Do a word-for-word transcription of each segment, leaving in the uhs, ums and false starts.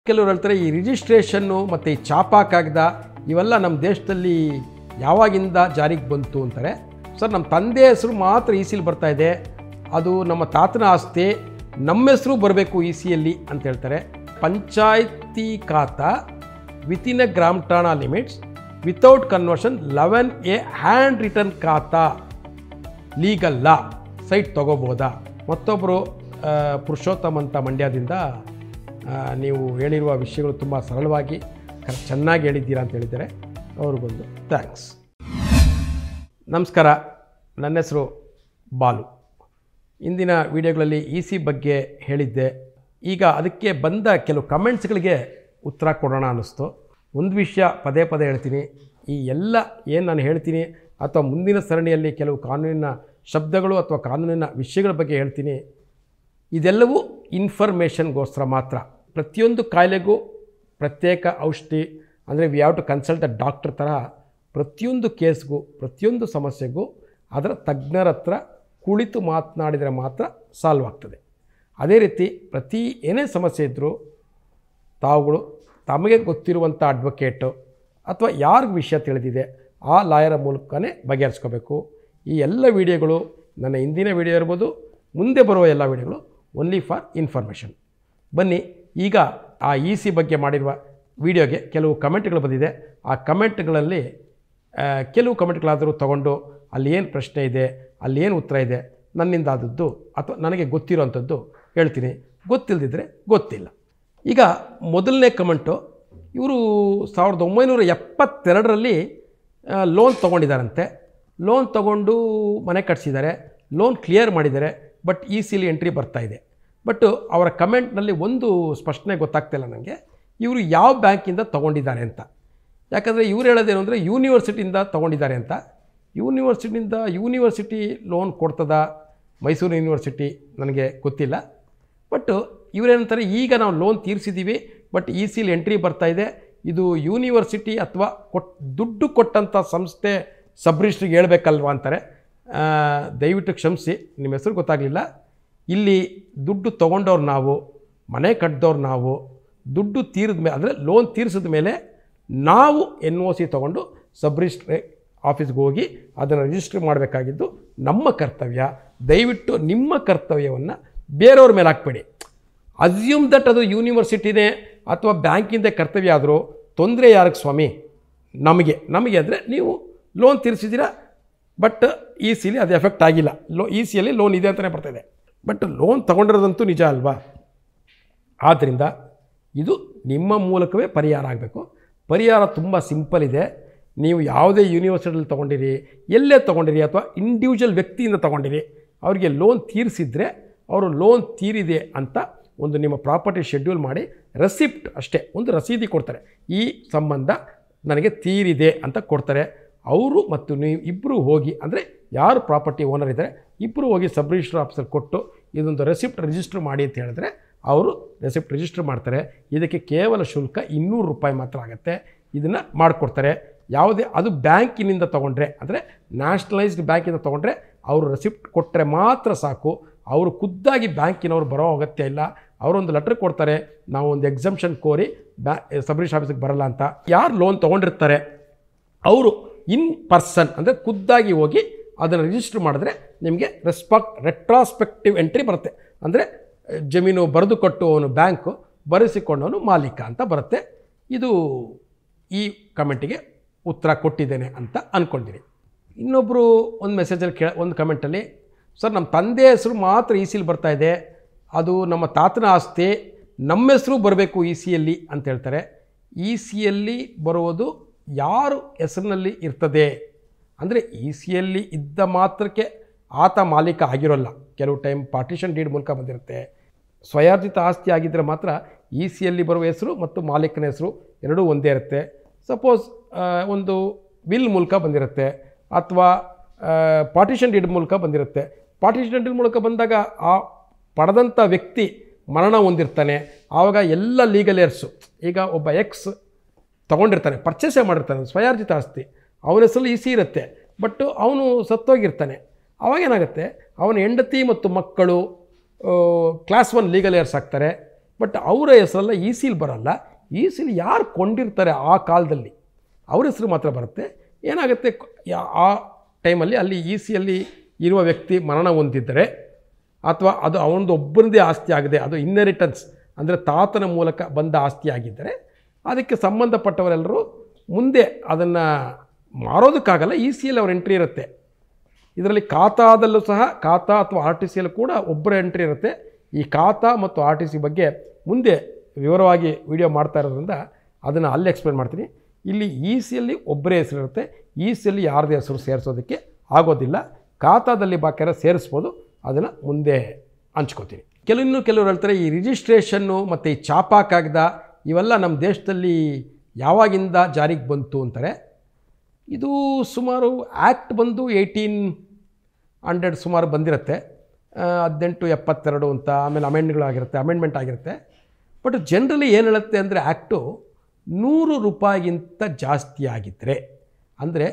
ಕೆಲವರು ಹೇಳ್ತಾರೆ ಈ ರಿಜಿಸ್ಟ್ರೇಷನ್ನು ಮತ್ತು ಈ ಛಾಪಾ ಕಾಗದ ಇವೆಲ್ಲ ನಮ್ಮ ದೇಶದಲ್ಲಿ ಯಾವಾಗಿಂದ ಜಾರಿಗೆ ಬಂತು ಅಂತಾರೆ. ಸರ್, ನಮ್ಮ ತಂದೆ ಹೆಸರು ಮಾತ್ರ ಇ ಸಿಲಿ ಬರ್ತಾ ಇದೆ, ಅದು ನಮ್ಮ ತಾತನ ಆಸ್ತಿ, ನಮ್ಮ ಹೆಸರು ಬರಬೇಕು ಇ ಸಿಯಲ್ಲಿ ಅಂತ ಹೇಳ್ತಾರೆ. ಪಂಚಾಯತಿ ಖಾತಾ ವಿತಿನ್ ಎ ಗ್ರಾಮ ಠಾಣಾ limits without conversion eleven A hand return ಖಾತಾ ಲೀಗಲ್ ಲಾ ಸೈಟ್ ತೊಗೋಬೋದಾ? ಮತ್ತೊಬ್ಬರು ಪುರುಷೋತ್ತಮ್ ಅಂತ ಮಂಡ್ಯದಿಂದ ನೀವು ಹೇಳಿರುವ ವಿಷಯಗಳು ತುಂಬ ಸರಳವಾಗಿ ಚೆನ್ನಾಗಿ ಹೇಳಿದ್ದೀರಾ ಅಂತ ಹೇಳಿದ್ದಾರೆ. ಅವ್ರಿಗೊಂದು ಥ್ಯಾಂಕ್ಸ್. ನಮಸ್ಕಾರ, ನನ್ನ ಹೆಸರು ಬಾಲು. ಇಂದಿನ ವಿಡಿಯೋಗಳಲ್ಲಿ ಇ ಸಿ ಬಗ್ಗೆ ಹೇಳಿದ್ದೆ. ಈಗ ಅದಕ್ಕೆ ಬಂದ ಕೆಲವು ಕಮೆಂಟ್ಸ್ಗಳಿಗೆ ಉತ್ತರ ಕೊಡೋಣ ಅನ್ನಿಸ್ತು. ಒಂದು ವಿಷಯ ಪದೇ ಪದೇ ಹೇಳ್ತೀನಿ, ಈ ಎಲ್ಲ ಏನು ನಾನು ಹೇಳ್ತೀನಿ ಅಥವಾ ಮುಂದಿನ ಸರಣಿಯಲ್ಲಿ ಕೆಲವು ಕಾನೂನಿನ ಶಬ್ದಗಳು ಅಥವಾ ಕಾನೂನಿನ ವಿಷಯಗಳ ಬಗ್ಗೆ ಹೇಳ್ತೀನಿ, ಇದೆಲ್ಲವೂ ಇನ್ಫಾರ್ಮೇಷನ್ಗೋಸ್ಕರ ಮಾತ್ರ. ಪ್ರತಿಯೊಂದು ಕಾಯಿಲೆಗೂ ಪ್ರತ್ಯೇಕ ಔಷಧಿ, ಅಂದರೆ we have to consult a doctor ಥರ ಪ್ರತಿಯೊಂದು ಕೇಸ್ಗೂ ಪ್ರತಿಯೊಂದು ಸಮಸ್ಯೆಗೂ ಅದರ ತಜ್ಞರ ಹತ್ರ ಕುಳಿತು ಮಾತನಾಡಿದರೆ ಮಾತ್ರ ಸಾಲ್ವ್ ಆಗ್ತದೆ. ಅದೇ ರೀತಿ ಪ್ರತಿ ಏನೇ ಸಮಸ್ಯೆ ಇದ್ದರೂ ತಾವುಗಳು ತಮಗೆ ಗೊತ್ತಿರುವಂಥ ಅಡ್ವೊಕೇಟು ಅಥವಾ ಯಾರಿಗೂ ವಿಷಯ ತಿಳಿದಿದೆ ಆ ಲಾಯರ ಮೂಲಕನೇ ಬಗೆಹರಿಸ್ಕೋಬೇಕು. ಈ ಎಲ್ಲ ವಿಡಿಯೋಗಳು, ನನ್ನ ಹಿಂದಿನ ವಿಡಿಯೋ ಇರ್ಬೋದು, ಮುಂದೆ ಬರುವ ಎಲ್ಲ ವಿಡಿಯೋಗಳು ಓನ್ಲಿ ಫಾರ್ ಇನ್ಫಾರ್ಮೇಷನ್. ಬನ್ನಿ, ಈಗ ಆ ಇ ಸಿ ಬಗ್ಗೆ ಮಾಡಿರುವ ವಿಡಿಯೋಗೆ ಕೆಲವು ಕಮೆಂಟ್ಗಳು ಬಂದಿದೆ. ಆ ಕಮೆಂಟ್ಗಳಲ್ಲಿ ಕೆಲವು ಕಮೆಂಟ್ಗಳಾದರೂ ತೊಗೊಂಡು ಅಲ್ಲಿ ಏನು ಪ್ರಶ್ನೆ ಇದೆ, ಅಲ್ಲಿ ಏನು ಉತ್ತರ ಇದೆ, ನನ್ನಿಂದ ಆದದ್ದು ಅಥವಾ ನನಗೆ ಗೊತ್ತಿರೋವಂಥದ್ದು ಹೇಳ್ತೀನಿ, ಗೊತ್ತಿಲ್ಲದಿದ್ದರೆ ಗೊತ್ತಿಲ್ಲ. ಈಗ ಮೊದಲನೇ ಕಮೆಂಟು, ಇವರು ಸಾವಿರದ ಒಂಬೈನೂರ ಎಪ್ಪತ್ತೆರಡರಲ್ಲಿ ಲೋನ್ ತೊಗೊಂಡಿದ್ದಾರಂತೆ. ಲೋನ್ ತೊಗೊಂಡು ಮನೆ ಕಟ್ಟಿಸಿದ್ದಾರೆ, ಲೋನ್ ಕ್ಲಿಯರ್ ಮಾಡಿದ್ದಾರೆ, ಬಟ್ ಇ ಸಿಲಿ ಎಂಟ್ರಿ ಬರ್ತಾಯಿದೆ. ಬಟ್ ಅವರ ಕಮೆಂಟ್ನಲ್ಲಿ ಒಂದು ಸ್ಪಷ್ಟನೆ ಗೊತ್ತಾಗ್ತಿಲ್ಲ ನನಗೆ, ಇವರು ಯಾವ ಬ್ಯಾಂಕಿಂದ ತೊಗೊಂಡಿದ್ದಾರೆ ಅಂತ. ಯಾಕಂದರೆ ಇವ್ರು ಹೇಳೋದೇನು ಅಂದರೆ ಯೂನಿವರ್ಸಿಟಿಯಿಂದ ತೊಗೊಂಡಿದ್ದಾರೆ ಅಂತ. ಯೂನಿವರ್ಸಿಟಿಯಿಂದ ಯೂನಿವರ್ಸಿಟಿ ಲೋನ್ ಕೊಡ್ತದ, ಮೈಸೂರು ಯೂನಿವರ್ಸಿಟಿ, ನನಗೆ ಗೊತ್ತಿಲ್ಲ. ಬಟ್ ಇವರೇನಂತಾರೆ, ಈಗ ನಾವು ಲೋನ್ ತೀರಿಸಿದ್ದೀವಿ ಬಟ್ ಇ ಸಿಲಿ ಎಂಟ್ರಿ ಬರ್ತಾಯಿದೆ, ಇದು ಯೂನಿವರ್ಸಿಟಿ ಅಥವಾ ಕೊಟ್ಟು ದುಡ್ಡು ಕೊಟ್ಟಂಥ ಸಂಸ್ಥೆ ಸಬ್ ರಿಜಿಸ್ಟ್ರಿಗೆ ಹೇಳ್ಬೇಕಲ್ವ ಅಂತಾರೆ. ದಯವಿಟ್ಟು ಕ್ಷಮಿಸಿ, ನಿಮ್ಮ ಹೆಸರು ಗೊತ್ತಾಗಲಿಲ್ಲ. ಇಲ್ಲಿ ದುಡ್ಡು ತೊಗೊಂಡವ್ರು ನಾವು, ಮನೆ ಕಟ್ಟಿದವ್ರು ನಾವು, ದುಡ್ಡು ತೀರಿದ ಮೇಲೆ ಅಂದರೆ ಲೋನ್ ತೀರಿಸಿದ ಮೇಲೆ ನಾವು ಎನ್ ಒ ಸಿ ತೊಗೊಂಡು ಸಬ್ ರಿಜಿಸ್ಟ್ರಿ ಆಫೀಸ್ಗೆ ಹೋಗಿ ಅದನ್ನು ರಿಜಿಸ್ಟ್ರ್ ಮಾಡಬೇಕಾಗಿದ್ದು ನಮ್ಮ ಕರ್ತವ್ಯ. ದಯವಿಟ್ಟು ನಿಮ್ಮ ಕರ್ತವ್ಯವನ್ನು ಬೇರೆಯವ್ರ ಮೇಲೆ ಹಾಕ್ಬೇಡಿ. ಅಸ್ಯೂಮ್ ದಟ್ ಅದು ಯೂನಿವರ್ಸಿಟಿನೇ ಅಥವಾ ಬ್ಯಾಂಕಿಂದ ಕರ್ತವ್ಯ ಆದರೂ ತೊಂದರೆ ಯಾರಿಗೆ ಸ್ವಾಮಿ? ನಮಗೆ ನಮಗೆ ಅಂದರೆ ನೀವು ಲೋನ್ ತೀರಿಸಿದ್ದೀರಾ, ಬಟ್ ಇ ಸಿಲಿ ಅದು ಎಫೆಕ್ಟ್ ಆಗಿಲ್ಲ. ಲೋ ಇ ಸಿಯಲ್ಲಿ ಲೋನ್ ಇದೆ ಅಂತಲೇ ಬರ್ತಾಯಿದೆ, ಬಟ್ ಲೋನ್ ತೊಗೊಂಡಿರೋದಂತೂ ನಿಜ ಅಲ್ವಾ? ಆದ್ದರಿಂದ ಇದು ನಿಮ್ಮ ಮೂಲಕವೇ ಪರಿಹಾರ ಆಗಬೇಕು. ಪರಿಹಾರ ತುಂಬ ಸಿಂಪಲ್ ಇದೆ. ನೀವು ಯಾವುದೇ ಯೂನಿವರ್ಸಿಟಿಯಲ್ಲಿ ತೊಗೊಂಡಿರಿ, ಎಲ್ಲೇ ತೊಗೊಂಡಿರಿ ಅಥವಾ ಇಂಡಿವಿಜುವಲ್ ವ್ಯಕ್ತಿಯಿಂದ ತೊಗೊಂಡಿರಿ, ಅವರಿಗೆ ಲೋನ್ ತೀರಿಸಿದರೆ ಅವರು ಲೋನ್ ತೀರಿದೆ ಅಂತ ಒಂದು ನಿಮ್ಮ ಪ್ರಾಪರ್ಟಿ ಶೆಡ್ಯೂಲ್ ಮಾಡಿ ರೆಸಿಪ್ಟ್ ಅಷ್ಟೇ, ಒಂದು ರಸೀದಿ ಕೊಡ್ತಾರೆ, ಈ ಸಂಬಂಧ ನನಗೆ ತೀರಿದೆ ಅಂತ ಕೊಡ್ತಾರೆ. ಅವರು ಮತ್ತು ನೀವು ಇಬ್ಬರು ಹೋಗಿ, ಅಂದರೆ ಯಾರು ಪ್ರಾಪರ್ಟಿ ಓನರ್ ಇದ್ದಾರೆ ಇಬ್ಬರು ಹೋಗಿ ಸಬ್ ರಿಜಿಸ್ಟ್ರ್ ಆಫೀಸರ್ ಕೊಟ್ಟು ಇದೊಂದು ರೆಸಿಪ್ಟ್ ರಿಜಿಸ್ಟರ್ ಮಾಡಿ ಅಂತ ಹೇಳಿದ್ರೆ ಅವರು ರೆಸಿಪ್ಟ್ ರಿಜಿಸ್ಟರ್ ಮಾಡ್ತಾರೆ. ಇದಕ್ಕೆ ಕೇವಲ ಶುಲ್ಕ ಇನ್ನೂರು ರೂಪಾಯಿ ಮಾತ್ರ ಆಗುತ್ತೆ. ಇದನ್ನು ಮಾಡಿಕೊಡ್ತಾರೆ. ಯಾವುದೇ ಅದು ಬ್ಯಾಂಕಿನಿಂದ ತೊಗೊಂಡ್ರೆ, ಅಂದರೆ ನ್ಯಾಷನಲೈಸ್ಡ್ ಬ್ಯಾಂಕಿಂದ ತೊಗೊಂಡ್ರೆ ಅವರು ರೆಸಿಪ್ಟ್ ಕೊಟ್ಟರೆ ಮಾತ್ರ ಸಾಕು. ಅವರು ಖುದ್ದಾಗಿ ಬ್ಯಾಂಕಿನವ್ರು ಬರೋ ಅಗತ್ಯ ಇಲ್ಲ. ಅವರೊಂದು ಲೆಟ್ರ್ ಕೊಡ್ತಾರೆ, ನಾವು ಒಂದು ಎಕ್ಸಂಪ್ಷನ್ ಕೋರಿ ಬ್ಯಾ ಸಬ್ ರಿಜಿಸ್ಟ್ರ್ ಆಫೀಸಿಗೆ ಬರಲ್ಲ ಅಂತ. ಯಾರು ಲೋನ್ ತೊಗೊಂಡಿರ್ತಾರೆ ಅವರು ಇನ್ ಪರ್ಸನ್ ಅಂದರೆ ಖುದ್ದಾಗಿ ಹೋಗಿ ಅದನ್ನು ರಿಜಿಸ್ಟರ್ ಮಾಡಿದ್ರೆ ನಿಮಗೆ ರೆಸ್ಪಾಕ್ಟ್ ರೆಟ್ರಾಸ್ಪೆಕ್ಟಿವ್ ಎಂಟ್ರಿ ಬರುತ್ತೆ. ಅಂದರೆ ಜಮೀನು ಬರೆದು ಕೊಟ್ಟುವವನು ಬ್ಯಾಂಕು, ಬರೆಸಿಕೊಂಡವನು ಮಾಲೀಕ ಅಂತ ಬರುತ್ತೆ. ಇದು ಈ ಕಮೆಂಟಿಗೆ ಉತ್ತರ ಕೊಟ್ಟಿದ್ದೇನೆ ಅಂತ ಅಂದ್ಕೊಂಡಿರಿ. ಇನ್ನೊಬ್ಬರು ಒಂದು ಮೆಸೇಜಲ್ಲಿ ಕೇ ಒಂದು ಕಮೆಂಟಲ್ಲಿ, ಸರ್, ನಮ್ಮ ತಂದೆ ಹೆಸರು ಮಾತ್ರ ಇ ಸಿಲಿ ಬರ್ತಾಯಿದೆ, ಅದು ನಮ್ಮ ತಾತನ ಆಸ್ತಿ, ನಮ್ಮ ಹೆಸರು ಬರಬೇಕು ಇ ಸಿಯಲ್ಲಿ ಅಂತ ಹೇಳ್ತಾರೆ. ಇ ಸಿಯಲ್ಲಿ ಬರುವುದು ಯಾರು ಹೆಸರಿನಲ್ಲಿ ಇರ್ತದೆ ಅಂದರೆ ಇ ಸಿಯಲ್ಲಿ ಇದ್ದ ಮಾತ್ರಕ್ಕೆ ಆತ ಮಾಲೀಕ ಆಗಿರೋಲ್ಲ. ಕೆಲವು ಟೈಮ್ ಪಾರ್ಟಿಷನ್ ಡೀಡ್ ಮೂಲಕ ಬಂದಿರುತ್ತೆ. ಸ್ವಯಾರ್ಜಿತ ಆಸ್ತಿ ಆಗಿದ್ದರೆ ಮಾತ್ರ ಇ ಸಿಯಲ್ಲಿ ಬರುವ ಹೆಸರು ಮತ್ತು ಮಾಲೀಕನ ಹೆಸರು ಎರಡೂ ಒಂದೇ ಇರುತ್ತೆ. ಸಪೋಸ್ ಒಂದು ವಿಲ್ ಮೂಲಕ ಬಂದಿರುತ್ತೆ ಅಥವಾ ಪಾರ್ಟಿಷನ್ ಡೀಡ್ ಮೂಲಕ ಬಂದಿರುತ್ತೆ. ಪಾರ್ಟಿಷನ್ ಡೀಡ್ ಮೂಲಕ ಬಂದಾಗ ಆ ಪಡೆದಂಥ ವ್ಯಕ್ತಿ ಮರಣ ಹೊಂದಿರ್ತಾನೆ. ಆವಾಗ ಎಲ್ಲ ಲೀಗಲ್ ಏರ್ಸು, ಈಗ ಒಬ್ಬ ಎಕ್ಸ್ ತೊಗೊಂಡಿರ್ತಾನೆ, ಪರ್ಚೇಸೇ ಮಾಡಿರ್ತಾನೆ, ಸ್ವಯಾರ್ಜಿತ ಆಸ್ತಿ, ಅವನ ಹೆಸರಲ್ಲಿ ಇ ಸಿ ಇರುತ್ತೆ, ಬಟ್ ಅವನು ಸತ್ತೋಗಿರ್ತಾನೆ. ಆವಾಗೇನಾಗುತ್ತೆ, ಅವನ ಹೆಂಡತಿ ಮತ್ತು ಮಕ್ಕಳು ಕ್ಲಾಸ್ ಒನ್ ಲೀಗಲ್ ಏರ್ಸ್ ಆಗ್ತಾರೆ. ಬಟ್ ಅವರ ಹೆಸರೆಲ್ಲ ಈ ಸಿಲ್ ಬರೋಲ್ಲ. ಈ ಸಿಲ್ ಯಾರು ಕೊಂಡಿರ್ತಾರೆ ಆ ಕಾಲದಲ್ಲಿ ಅವ್ರ ಹೆಸರು ಮಾತ್ರ ಬರುತ್ತೆ. ಏನಾಗುತ್ತೆ, ಆ ಟೈಮಲ್ಲಿ ಅಲ್ಲಿ ಈ ಸಿಯಲ್ಲಿ ಇರುವ ವ್ಯಕ್ತಿ ಮರಣ ಹೊಂದಿದ್ದರೆ ಅಥವಾ ಅದು ಅವನದು ಒಬ್ಬರದೇ ಆಸ್ತಿ ಆಗಿದೆ, ಅದು ಇನ್ನೆರಿಟನ್ಸ್ ಅಂದರೆ ತಾತನ ಮೂಲಕ ಬಂದ ಆಸ್ತಿ ಆಗಿದ್ದರೆ ಅದಕ್ಕೆ ಸಂಬಂಧಪಟ್ಟವರೆಲ್ಲರೂ ಮುಂದೆ ಅದನ್ನು ಮಾರೋದಕ್ಕಾಗಲ್ಲ. ಈ ಸಿಯಲ್ಲಿ ಅವ್ರ ಎಂಟ್ರಿ ಇರುತ್ತೆ. ಇದರಲ್ಲಿ ಖಾತಾದಲ್ಲೂ ಸಹ ಖಾತಾ ಅಥವಾ ಆರ್ ಟಿ ಸಿಯಲ್ಲೂ ಕೂಡ ಒಬ್ಬರ ಎಂಟ್ರಿ ಇರುತ್ತೆ. ಈ ಖಾತಾ ಮತ್ತು ಆರ್ ಟಿ ಸಿ ಬಗ್ಗೆ ಮುಂದೆ ವಿವರವಾಗಿ ವಿಡಿಯೋ ಮಾಡ್ತಾ ಇರೋದ್ರಿಂದ ಅದನ್ನು ಅಲ್ಲಿ ಎಕ್ಸ್ಪ್ಲೇನ್ ಮಾಡ್ತೀನಿ. ಇಲ್ಲಿ ಈ ಸಿಯಲ್ಲಿ ಒಬ್ಬರೇ ಹೆಸರು ಇರುತ್ತೆ, ಈ ಸಿಯಲ್ಲಿ ಯಾರದೇ ಹೆಸರು ಸೇರಿಸೋದಕ್ಕೆ ಆಗೋದಿಲ್ಲ. ಖಾತಾದಲ್ಲಿ ಬೇಕಾದ್ರೆ ಸೇರಿಸ್ಬೋದು, ಅದನ್ನು ಮುಂದೆ ಹಂಚ್ಕೋತೀನಿ. ಕೆಲವು ಇನ್ನೂ ಕೆಲವರು ಹೇಳ್ತಾರೆ ಈ ರಿಜಿಸ್ಟ್ರೇಷನ್ನು ಮತ್ತು ಈ ಛಾಪಾ ಕಾಗದ ಇವೆಲ್ಲ ನಮ್ಮ ದೇಶದಲ್ಲಿ ಯಾವಾಗಿಂದ ಜಾರಿಗೆ ಬಂತು ಅಂತಾರೆ. ಇದು ಸುಮಾರು ಆ್ಯಕ್ಟ್ ಬಂದು ಏಯ್ಟೀನ್ ಹಂಡ್ರೆಡ್ ಸುಮಾರು ಬಂದಿರುತ್ತೆ, ಹದಿನೆಂಟು ಎಪ್ಪತ್ತೆರಡು ಅಂತ. ಆಮೇಲೆ ಅಮೆಂಡ್ಗಳಾಗಿರುತ್ತೆ, ಅಮೆಂಡ್ಮೆಂಟ್ ಆಗಿರುತ್ತೆ. ಬಟ್ ಜನರಲಿ ಏನು ಹೇಳುತ್ತೆ ಅಂದರೆ ಆ್ಯಕ್ಟು ನೂರು ರೂಪಾಯಿಗಿಂತ ಜಾಸ್ತಿ ಆಗಿದ್ದರೆ, ಅಂದರೆ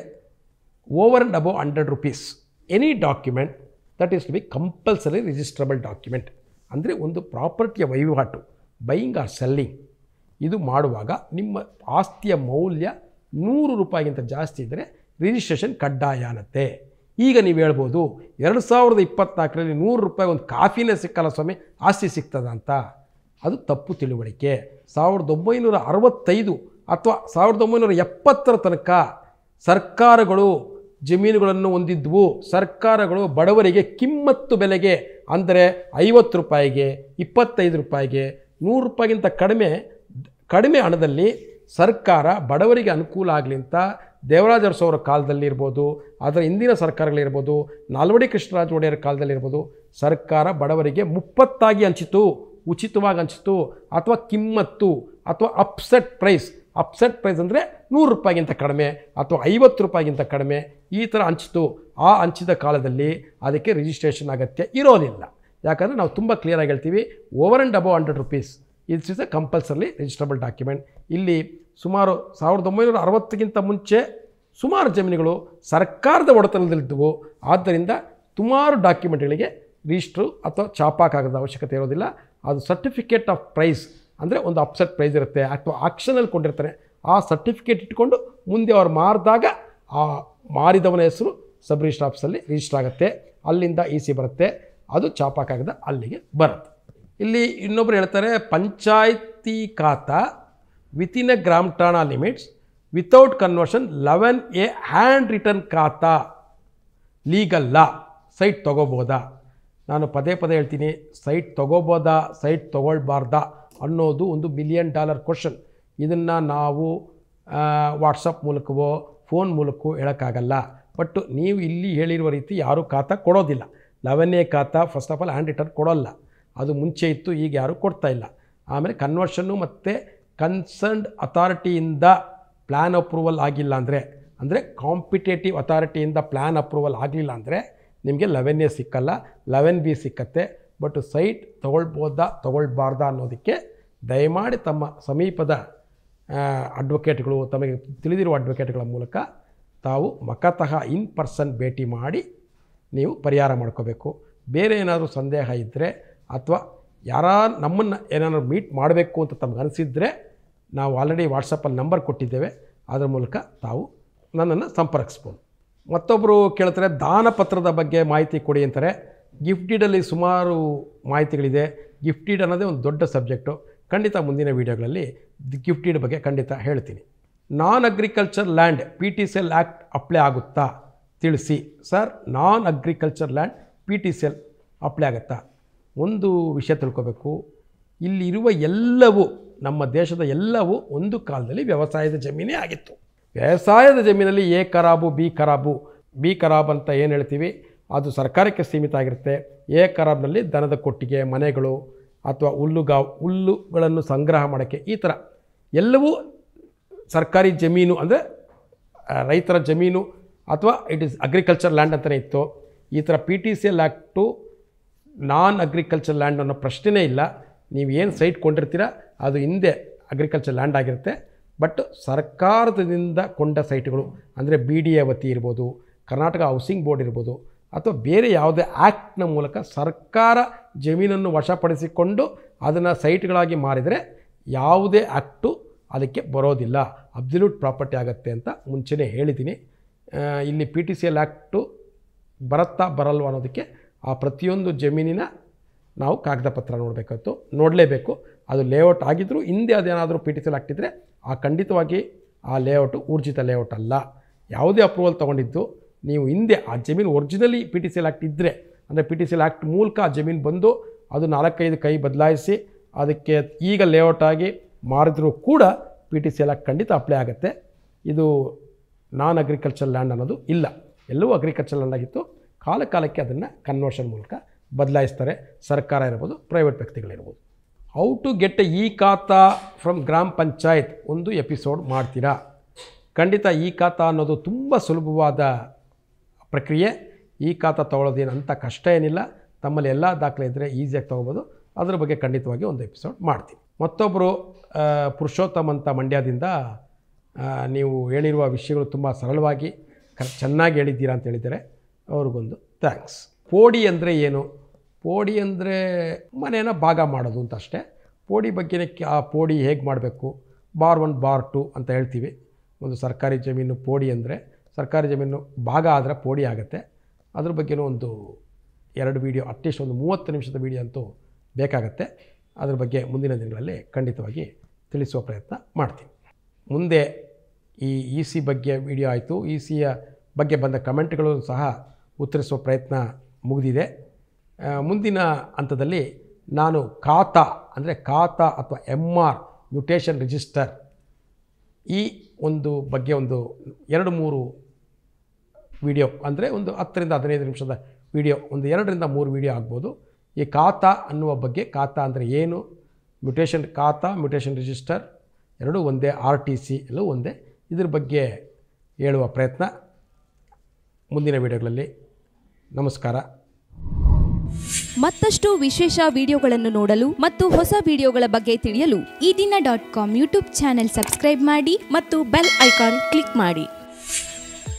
over and above hundred rupees any document that is to be compulsory registrable document. ಅಂದರೆ ಒಂದು ಪ್ರಾಪರ್ಟಿಯ ವಹಿವಾಟು, ಬೈಯಿಂಗ್ ಆರ್ ಸೆಲ್ಲಿಂಗ್, ಇದು ಮಾಡುವಾಗ ನಿಮ್ಮ ಆಸ್ತಿಯ ಮೌಲ್ಯ ನೂರು ರೂಪಾಯಿಗಿಂತ ಜಾಸ್ತಿ ಇದ್ದರೆ ರಿಜಿಸ್ಟ್ರೇಷನ್ ಕಡ್ಡಾಯ ಅನ್ನತ್ತೆ. ಈಗ ನೀವು ಹೇಳ್ಬೋದು, ಎರಡು ಸಾವಿರದ ಇಪ್ಪತ್ತ್ನಾಲ್ಕರಲ್ಲಿ ನೂರು ರೂಪಾಯಿ ಒಂದು ಕಾಫಿನೇ ಸಿಕ್ಕಲ್ಲ ಸ್ವಾಮಿ, ಆಸ್ತಿ ಸಿಗ್ತದ ಅಂತ. ಅದು ತಪ್ಪು ತಿಳುವಳಿಕೆ. ಸಾವಿರದ ಒಂಬೈನೂರ ಅರವತ್ತೈದು ಅಥವಾ ಸಾವಿರದ ಒಂಬೈನೂರ ಎಪ್ಪತ್ತರ ತನಕ ಸರ್ಕಾರಗಳು ಜಮೀನುಗಳನ್ನು ಹೊಂದಿದ್ವು. ಸರ್ಕಾರಗಳು ಬಡವರಿಗೆ ಕಿಮ್ಮತ್ತು ಬೆಲೆಗೆ, ಅಂದರೆ ಐವತ್ತು ರೂಪಾಯಿಗೆ, ಇಪ್ಪತ್ತೈದು ರೂಪಾಯಿಗೆ, ನೂರು ರೂಪಾಯಿಗಿಂತ ಕಡಿಮೆ ಕಡಿಮೆ ಹಣದಲ್ಲಿ ಸರ್ಕಾರ ಬಡವರಿಗೆ ಅನುಕೂಲ ಆಗಲಿ ಅಂತ ದೇವರಾಜ ಅರಸು ಅವರ ಕಾಲದಲ್ಲಿರ್ಬೋದು, ಅದರ ಹಿಂದಿನ ಸರ್ಕಾರಗಳಿರ್ಬೋದು, ನಾಲ್ವಡಿ ಕೃಷ್ಣರಾಜ ಒಡೆಯರ ಕಾಲದಲ್ಲಿರ್ಬೋದು, ಸರ್ಕಾರ ಬಡವರಿಗೆ ಮುಪ್ಪತ್ತಾಗಿ ಹಂಚಿತು, ಉಚಿತವಾಗಿ ಹಂಚಿತು, ಅಥವಾ ಕಿಮ್ಮತ್ತು ಅಥವಾ ಅಪ್ಸೆಟ್ ಪ್ರೈಸ್. ಅಪ್ಸೆಟ್ ಪ್ರೈಸ್ ಅಂದರೆ ನೂರು ರೂಪಾಯಿಗಿಂತ ಕಡಿಮೆ ಅಥವಾ ಐವತ್ತು ರೂಪಾಯಿಗಿಂತ ಕಡಿಮೆ, ಈ ಥರ ಹಂಚಿತು. ಆ ಹಂಚಿದ ಕಾಲದಲ್ಲಿ ಅದಕ್ಕೆ ರಿಜಿಸ್ಟ್ರೇಷನ್ ಅಗತ್ಯ ಇರೋದಿಲ್ಲ. ಯಾಕಂದರೆ ನಾವು ತುಂಬ ಕ್ಲಿಯರಾಗಿ ಹೇಳ್ತೀವಿ, over and above hundred rupees it's is a compulsory registrable document. ಇಲ್ಲಿ ಸುಮಾರು ಸಾವಿರದ ಒಂಬೈನೂರ ಅರವತ್ತಕ್ಕಿಂತ ಮುಂಚೆ ಸುಮಾರು ಜಮೀನುಗಳು ಸರ್ಕಾರದ ಒಡೆತನದಲ್ಲಿದ್ದವು. ಆದ್ದರಿಂದ ಸುಮಾರು ಡಾಕ್ಯುಮೆಂಟ್ಗಳಿಗೆ ರಿಜಿಸ್ಟ್ರು ಅಥವಾ ಛಾಪಾ ಕಾಗದ ಅವಶ್ಯಕತೆ ಇರೋದಿಲ್ಲ. ಅದು ಸರ್ಟಿಫಿಕೇಟ್ ಆಫ್ ಪ್ರೈಸ್, ಅಂದರೆ ಒಂದು ಅಪ್ಸೆಟ್ ಪ್ರೈಸ್ ಇರುತ್ತೆ ಅಥವಾ ಆಕ್ಷನಲ್ಲಿ ಕೊಂಡಿರ್ತಾರೆ. ಆ ಸರ್ಟಿಫಿಕೇಟ್ ಇಟ್ಕೊಂಡು ಮುಂದೆ ಅವ್ರು ಮಾರಿದಾಗ ಆ ಮಾರಿದವನ ಹೆಸರು ಸಬ್ ರಿಜಿಸ್ಟ್ರ್ ಆಫೀಸಲ್ಲಿ ರಿಜಿಸ್ಟರ್ ಆಗುತ್ತೆ. ಅಲ್ಲಿಂದ ಇ ಸಿ ಬರುತ್ತೆ, ಅದು ಛಾಪಾ ಕಾಗದ ಅಲ್ಲಿಗೆ ಬರುತ್ತೆ. ಇಲ್ಲಿ ಇನ್ನೊಬ್ಬರು ಹೇಳ್ತಾರೆ, ಪಂಚಾಯತಿ ಖಾತಾ ವಿತಿನ್ ಎ ಗ್ರಾಮ ಠಾಣಾ limits without conversion eleven A hand return khata ಲೀಗಲ್ಲ, ಸೈಟ್ ತೊಗೋಬೋದಾ? ನಾನು ಪದೇ ಪದೇ ಹೇಳ್ತೀನಿ, ಸೈಟ್ ತೊಗೋಬೋದಾ ಸೈಟ್ ತೊಗೊಳ್ಬಾರ್ದಾ ಅನ್ನೋದು ಒಂದು ಮಿಲಿಯನ್ ಡಾಲರ್ ಕ್ವಶನ್. ಇದನ್ನು ನಾವು ವಾಟ್ಸಪ್ ಮೂಲಕವೋ ಫೋನ್ ಮೂಲಕವೋ ಹೇಳೋಕ್ಕಾಗಲ್ಲ. ಬಟ್ ನೀವು ಇಲ್ಲಿ ಹೇಳಿರುವ ರೀತಿ ಯಾರೂ ಖಾತಾ ಕೊಡೋದಿಲ್ಲ. Eleven A khata first of all hand return ಕೊಡೋಲ್ಲ, ಅದು ಮುಂಚೆ ಇತ್ತು, ಈಗ ಯಾರೂ ಕೊಡ್ತಾ ಇಲ್ಲ. ಆಮೇಲೆ ಕನ್ವರ್ಷನ್ನು ಮತ್ತು ಕನ್ಸರ್ನ್ಡ್ ಅಥಾರಿಟಿಯಿಂದ ಪ್ಲ್ಯಾನ್ ಅಪ್ರೂವಲ್ ಆಗಿಲ್ಲ ಅಂದರೆ, ಅಂದರೆ ಕಾಂಪಿಟೇಟಿವ್ ಅಥಾರಿಟಿಯಿಂದ ಪ್ಲ್ಯಾನ್ ಅಪ್ರೂವಲ್ ಆಗಲಿಲ್ಲ ಅಂದರೆ ನಿಮಗೆ ಲೆವೆನ್ ಎ ಸಿಕ್ಕಲ್ಲ, ಲೆವೆನ್ ಬಿ ಸಿಕ್ಕತ್ತೆ. ಬಟ್ ಸೈಟ್ ತೊಗೊಳ್ಬೋದಾ ತೊಗೊಳ್ಬಾರ್ದಾ ಅನ್ನೋದಕ್ಕೆ ದಯಮಾಡಿ ತಮ್ಮ ಸಮೀಪದ ಅಡ್ವೊಕೇಟ್ಗಳು, ತಮಗೆ ತಿಳಿದಿರುವ ಅಡ್ವೊಕೇಟ್ಗಳ ಮೂಲಕ ತಾವು ಮಖತಃ ಇನ್ ಪರ್ಸನ್ ಭೇಟಿ ಮಾಡಿ ನೀವು ಪರಿಹಾರ ಮಾಡ್ಕೋಬೇಕು. ಬೇರೆ ಏನಾದರೂ ಸಂದೇಹ ಇದ್ದರೆ ಅಥವಾ ಯಾರ ನಮ್ಮನ್ನು ಏನಾದರೂ ಮೀಟ್ ಮಾಡಬೇಕು ಅಂತ ತಮಗೆ ಅನಿಸಿದರೆ ನಾವು ಆಲ್ರೆಡಿ ವಾಟ್ಸಪ್ಪಲ್ಲಿ ನಂಬರ್ ಕೊಟ್ಟಿದ್ದೇವೆ, ಅದರ ಮೂಲಕ ತಾವು ನನ್ನನ್ನು ಸಂಪರ್ಕಿಸ್ಬೋದು. ಮತ್ತೊಬ್ಬರು ಕೇಳ್ತಾರೆ, ದಾನಪತ್ರದ ಬಗ್ಗೆ ಮಾಹಿತಿ ಕೊಡಿ ಅಂತಾರೆ. ಗಿಫ್ಟ್ ಡೀಡಲ್ಲಿ ಸುಮಾರು ಮಾಹಿತಿಗಳಿದೆ. ಗಿಫ್ಟ್ ಡೀಡ್ ಅನ್ನೋದೇ ಒಂದು ದೊಡ್ಡ ಸಬ್ಜೆಕ್ಟು. ಖಂಡಿತ ಮುಂದಿನ ವೀಡಿಯೋಗಳಲ್ಲಿ ಗಿಫ್ಟ್ ಡೀಡ್ ಬಗ್ಗೆ ಖಂಡಿತ ಹೇಳ್ತೀನಿ. Non agriculture land P T C L act apply ಆಗುತ್ತಾ ತಿಳಿಸಿ. Sir, non agriculture land P T C L apply ಆಗುತ್ತಾ? ಒಂದು ವಿಷಯ ತಿಳ್ಕೋಬೇಕು, ಇಲ್ಲಿರುವ ಎಲ್ಲವೂ, ನಮ್ಮ ದೇಶದ ಎಲ್ಲವೂ ಒಂದು ಕಾಲದಲ್ಲಿ ವ್ಯವಸಾಯದ ಜಮೀನೇ ಆಗಿತ್ತು. ವ್ಯವಸಾಯದ ಜಮೀನಲ್ಲಿ ಎ ಖರಾಬು ಬಿ ಖರಾಬು, ಬಿ ಖರಾಬ್ ಅಂತ ಏನು ಹೇಳ್ತೀವಿ ಅದು ಸರ್ಕಾರಕ್ಕೆ ಸೀಮಿತ ಆಗಿರುತ್ತೆ. ಎ ಖರಾಬ್ನಲ್ಲಿ ದನದ ಕೊಟ್ಟಿಗೆ, ಮನೆಗಳು ಅಥವಾ ಹುಲ್ಲುಗಾವ್ ಹುಲ್ಲುಗಳನ್ನು ಸಂಗ್ರಹ ಮಾಡೋಕ್ಕೆ, ಈ ಥರ ಎಲ್ಲವೂ ಸರ್ಕಾರಿ ಜಮೀನು, ಅಂದರೆ ರೈತರ ಜಮೀನು ಅಥವಾ ಇಟ್ ಈಸ್ ಅಗ್ರಿಕಲ್ಚರ್ ಲ್ಯಾಂಡ್ ಅಂತಲೇ ಇತ್ತು. ಈ ಥರ P T C L act non agriculture land ಅನ್ನೋ ಪ್ರಶ್ನೆನೇ ಇಲ್ಲ. ನೀವು ಏನು ಸೈಟ್ ಕೊಂಡಿರ್ತೀರ ಅದು ಹಿಂದೆ ಅಗ್ರಿಕಲ್ಚರ್ ಲ್ಯಾಂಡ್ ಆಗಿರುತ್ತೆ. ಬಟ್ ಸರ್ಕಾರದಿಂದ ಕೊಂಡ ಸೈಟ್ಗಳು, ಅಂದರೆ ಬಿ ಡಿ ಎ ವತಿ ಇರ್ಬೋದು, ಕರ್ನಾಟಕ ಹೌಸಿಂಗ್ ಬೋರ್ಡ್ ಇರ್ಬೋದು, ಅಥವಾ ಬೇರೆ ಯಾವುದೇ ಆ್ಯಕ್ಟ್ನ ಮೂಲಕ ಸರ್ಕಾರ ಜಮೀನನ್ನು ವಶಪಡಿಸಿಕೊಂಡು ಅದನ್ನು ಸೈಟ್ಗಳಾಗಿ ಮಾರಿದರೆ ಯಾವುದೇ ಆ್ಯಕ್ಟು ಅದಕ್ಕೆ ಬರೋದಿಲ್ಲ, ಅಬ್ಸಲ್ಯೂಟ್ ಪ್ರಾಪರ್ಟಿ ಆಗುತ್ತೆ ಅಂತ ಮುಂಚೆನೇ ಹೇಳಿದ್ದೀನಿ. ಇಲ್ಲಿ P T C L act ಬರುತ್ತಾ ಬರಲ್ವ ಅನ್ನೋದಕ್ಕೆ ಆ ಪ್ರತಿಯೊಂದು ಜಮೀನಿನ ನಾವು ಕಾಗದ ಪತ್ರ ನೋಡಬೇಕಾಯ್ತು, ನೋಡಲೇಬೇಕು. ಅದು ಲೇಔಟ್ ಆಗಿದ್ದರೂ ಹಿಂದೆ ಅದೇನಾದರೂ P T C L act ಇದ್ದರೆ ಆ ಖಂಡಿತವಾಗಿ ಆ ಲೇಔಟು ಊರ್ಜಿತ ಲೇಔಟ್ ಅಲ್ಲ. ಯಾವುದೇ ಅಪ್ರೂವಲ್ ತೊಗೊಂಡಿದ್ದು ನೀವು ಹಿಂದೆ ಆ ಜಮೀನು originally P T C L act ಇದ್ದರೆ, ಅಂದರೆ P T C L act ಮೂಲಕ ಆ ಜಮೀನು ಬಂದು ಅದು ನಾಲ್ಕೈದು ಕೈ ಬದಲಾಯಿಸಿ ಅದಕ್ಕೆ ಈಗ ಲೇಔಟ್ ಆಗಿ ಮಾರಿದ್ರೂ ಕೂಡ P T C L act ಖಂಡಿತ ಅಪ್ಲೈ ಆಗುತ್ತೆ. ಇದು ನಾನ್ ಅಗ್ರಿಕಲ್ಚರ್ ಲ್ಯಾಂಡ್ ಅನ್ನೋದು ಇಲ್ಲ, ಎಲ್ಲವೂ ಅಗ್ರಿಕಲ್ಚರ್ ಲ್ಯಾಂಡ್ ಆಗಿತ್ತು. ಕಾಲ ಕಾಲಕ್ಕೆ ಅದನ್ನು ಕನ್ವರ್ಷನ್ ಮೂಲಕ ಬದಲಾಯಿಸ್ತಾರೆ, ಸರ್ಕಾರ ಇರ್ಬೋದು, ಪ್ರೈವೇಟ್ ವ್ಯಕ್ತಿಗಳಿರ್ಬೋದು. How to get a E khata from grama panchayat ಒಂದು ಎಪಿಸೋಡ್ ಮಾಡ್ತೀರಾ? ಖಂಡಿತ ಇ ಖಾತಾ ಅನ್ನೋದು ತುಂಬ ಸುಲಭವಾದ ಪ್ರಕ್ರಿಯೆ. ಇ ಖಾತಾ ತೊಗೊಳ್ಳೋದೇನು ಅಂಥ ಕಷ್ಟ ಏನಿಲ್ಲ, ತಮ್ಮಲ್ಲಿ ಎಲ್ಲ ದಾಖಲೆ ಇದ್ದರೆ ಈಸಿಯಾಗಿ ತೊಗೋಬೋದು. ಅದರ ಬಗ್ಗೆ ಖಂಡಿತವಾಗಿ ಒಂದು ಎಪಿಸೋಡ್ ಮಾಡ್ತೀನಿ. ಮತ್ತೊಬ್ಬರು ಪುರುಷೋತ್ತಮ್ ಅಂತ ಮಂಡ್ಯದಿಂದ ನೀವು ಹೇಳಿರುವ ವಿಷಯಗಳು ತುಂಬ ಸರಳವಾಗಿ ಕ ಚೆನ್ನಾಗಿ ಹೇಳಿದ್ದೀರಾ ಅಂತ ಹೇಳಿದ್ದಾರೆ, ಅವ್ರಿಗೊಂದು ಥ್ಯಾಂಕ್ಸ್. ಪೋಡಿ ಅಂದರೆ ಏನು? ಪೋಡಿ ಅಂದರೆ ಮನೇನ ಭಾಗ ಮಾಡೋದು ಅಂತ ಅಷ್ಟೇ. ಪೋಡಿ ಬಗ್ಗೆನೇ ಆ ಪೋಡಿ ಹೇಗೆ ಮಾಡಬೇಕು, ಬಾರ್ ಒನ್ ಬಾರ್ ಟು ಅಂತ ಹೇಳ್ತೀವಿ. ಒಂದು ಸರ್ಕಾರಿ ಜಮೀನು ಪೋಡಿ ಅಂದರೆ, ಸರ್ಕಾರಿ ಜಮೀನು ಭಾಗ ಆದರೆ ಪೋಡಿ ಆಗುತ್ತೆ. ಅದ್ರ ಬಗ್ಗೆನೂ ಒಂದು ಎರಡು ವೀಡಿಯೋ, ಅಟ್ಲೀಸ್ಟ್ ಒಂದು ಮೂವತ್ತು ನಿಮಿಷದ ವೀಡಿಯೋ ಅಂತೂ ಬೇಕಾಗತ್ತೆ. ಅದ್ರ ಬಗ್ಗೆ ಮುಂದಿನ ದಿನಗಳಲ್ಲಿ ಖಂಡಿತವಾಗಿ ತಿಳಿಸುವ ಪ್ರಯತ್ನ ಮಾಡ್ತೀನಿ. ಮುಂದೆ ಈ ಇ ಸಿ ಬಗ್ಗೆ ವಿಡಿಯೋ ಆಯಿತು, ಇ ಸಿಯ ಬಗ್ಗೆ ಬಂದ ಕಮೆಂಟ್ಗಳು ಸಹ ಉತ್ತರಿಸುವ ಪ್ರಯತ್ನ ಮುಗಿದಿದೆ. ಮುಂದಿನ ಹಂತದಲ್ಲಿ ನಾನು ಖಾತಾ ಅಂದರೆ ಖಾತಾ ಅಥವಾ ಎಮ್ ಆರ್ ಮ್ಯೂಟೇಷನ್ ರಿಜಿಸ್ಟರ್ ಈ ಒಂದು ಬಗ್ಗೆ ಒಂದು ಎರಡು ಮೂರು ವಿಡಿಯೋ, ಅಂದರೆ ಒಂದು ಹತ್ತರಿಂದ ಹದಿನೈದು ನಿಮಿಷದ ವಿಡಿಯೋ, ಒಂದು ಎರಡರಿಂದ ಮೂರು ವಿಡಿಯೋ ಆಗ್ಬೋದು. ಈ ಖಾತಾ ಅನ್ನುವ ಬಗ್ಗೆ, ಖಾತಾ ಅಂದರೆ ಏನು, ಮ್ಯೂಟೇಷನ್ ಖಾತಾ ಮ್ಯೂಟೇಷನ್ ರಿಜಿಸ್ಟರ್ ಎರಡೂ ಒಂದೇ, ಆರ್ ಟಿ ಸಿ ಎಲ್ಲವೂ ಒಂದೇ, ಇದ್ರ ಬಗ್ಗೆ ಹೇಳುವ ಪ್ರಯತ್ನ ಮುಂದಿನ ವಿಡಿಯೋಗಳಲ್ಲಿ. ನಮಸ್ಕಾರ. ಮತ್ತಷ್ಟು ವಿಶೇಷ ವಿಡಿಯೋಗಳನ್ನು ನೋಡಲು ಮತ್ತು ಹೊಸ ವಿಡಿಯೋಗಳ ಬಗ್ಗೆ ತಿಳಿಯಲು ಈ ದಿನ dot com YouTube channel subscribe ಮಾಡಿ ಮತ್ತು ಬೆಲ್ ಐಕಾನ್ ಕ್ಲಿಕ್ ಮಾಡಿ.